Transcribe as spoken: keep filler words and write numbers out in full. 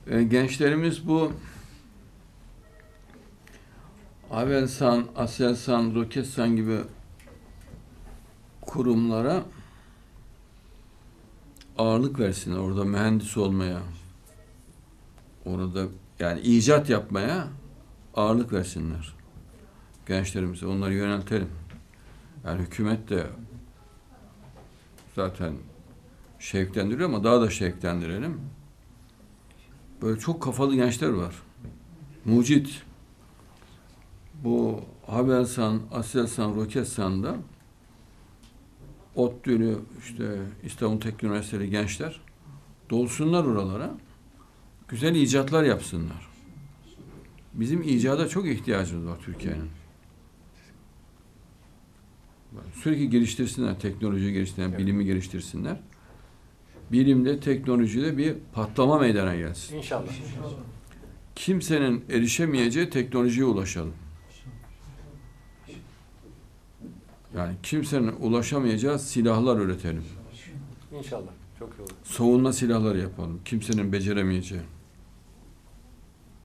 E, gençlerimiz bu Avelsan, Aselsan, Roketsan gibi kurumlara ağırlık versinler. Orada mühendis olmaya, orada yani icat yapmaya ağırlık versinler. Gençlerimize onları yöneltelim. Yani hükümet de zaten şevklendiriyor ama daha da şevklendirelim. Böyle çok kafalı gençler var. Mucit. Bu Havelsan, Aselsan, Roketsan'da ODTÜ'lü işte İstanbul Teknik Üniversiteli gençler dolsunlar oralara. Güzel icatlar yapsınlar. Bizim icada çok ihtiyacımız var Türkiye'nin. Sürekli geliştirsinler, teknoloji geliştirsinler, evet. Bilimi geliştirsinler. Bilimde, teknolojide bir patlama meydana gelsin. İnşallah. Kimsenin erişemeyeceği teknolojiye ulaşalım. Yani kimsenin ulaşamayacağı silahlar üretelim. İnşallah. Çok iyi olur. Savunma silahları yapalım. Kimsenin beceremeyeceği.